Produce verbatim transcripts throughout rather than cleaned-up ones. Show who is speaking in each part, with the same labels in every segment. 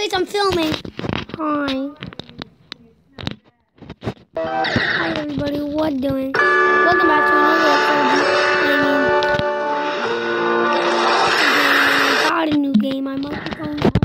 Speaker 1: Wait, I'm filming. Hi. Hi everybody, what doing? Welcome back to another episode. I got a new game. I might be going on.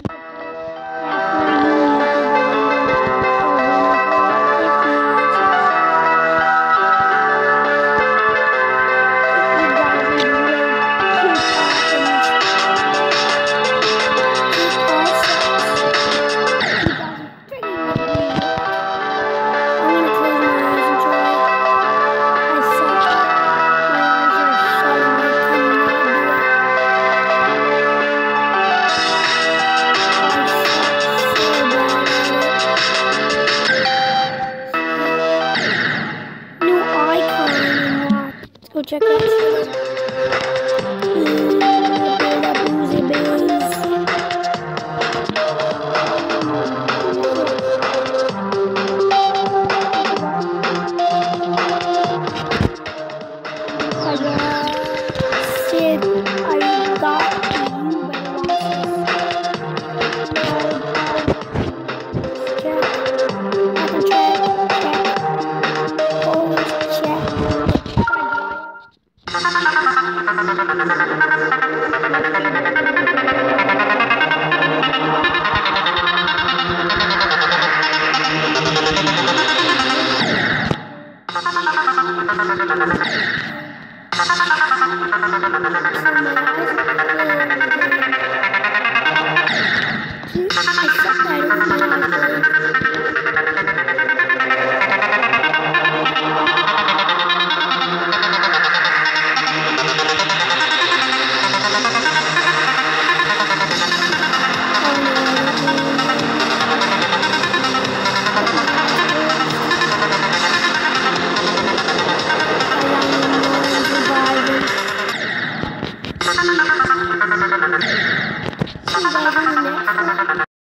Speaker 1: Go check that shit out. See you guys in the next one.